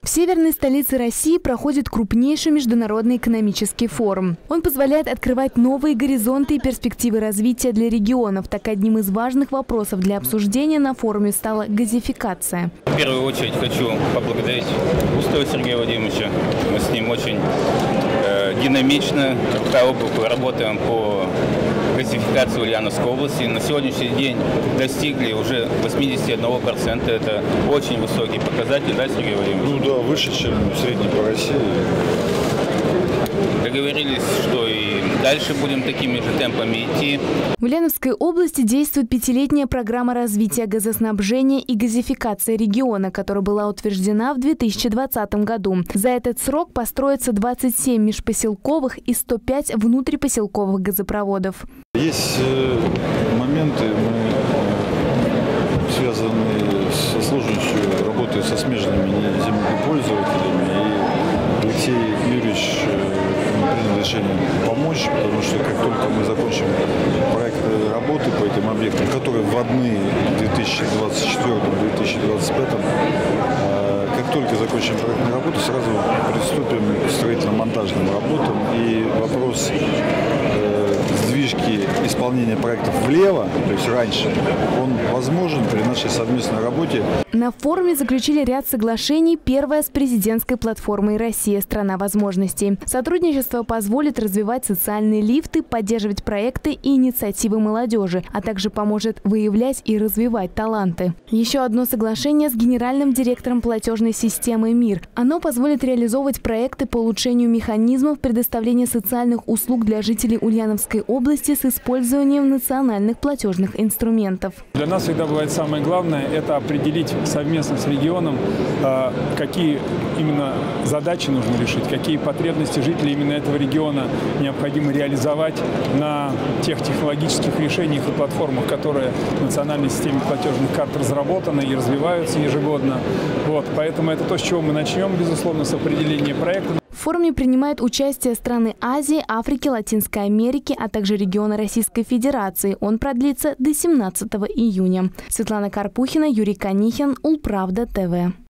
В северной столице России проходит крупнейший международный экономический форум. Он позволяет открывать новые горизонты и перспективы развития для регионов. Так, одним из важных вопросов для обсуждения на форуме стала газификация. В первую очередь хочу поблагодарить Устова Сергея Владимировича. Мы с ним очень динамично работаем по газификации Ульяновской области. На сегодняшний день достигли уже 81%. Это очень высокий показатель, да, Сергей Владимирович? Ну да, выше, чем средний по России. Договорились, что и дальше будем такими же темпами идти. В Ульяновской области действует 5-летняя программа развития газоснабжения и газификации региона, которая была утверждена в 2020 году. За этот срок построится 27 межпоселковых и 105 внутрипоселковых газопроводов. Есть моменты, связанные со сложностью работы со смежными землепользователями. И Алексей Юрьевич принял решение помочь, потому что как только мы закончим проект работы по этим объектам, которые вводны в 2024-2025, как только закончим проектную работу, сразу приступим к строительно-монтажным работам. И вопрос сдвижки исполнения проектов влево, то есть раньше, он возможен при нашей совместной работе. На форуме заключили ряд соглашений. Первое с президентской платформой «Россия – страна возможностей». Сотрудничество позволит развивать социальные лифты, поддерживать проекты и инициативы молодежи, а также поможет выявлять и развивать таланты. Еще одно соглашение с генеральным директором платежной системы «Мир». Оно позволит реализовывать проекты по улучшению механизмов предоставления социальных услуг для жителей Ульяновской области с использованием национальных платежных инструментов. Для нас всегда бывает самое главное – это определить совместно с регионом, какие именно задачи нужно решить, какие потребности жителей именно этого региона необходимо реализовать на тех технологических решениях и платформах, которые в национальной системе платежных карт разработаны и развиваются ежегодно. Поэтому это то, с чего мы начнем, безусловно, с определения проекта. В форуме принимают участие страны Азии, Африки, Латинской Америки, а также регионы Российской Федерации. Он продлится до 17 июня. Светлана Карпухина, Юрий Канихин, Улправда ТВ.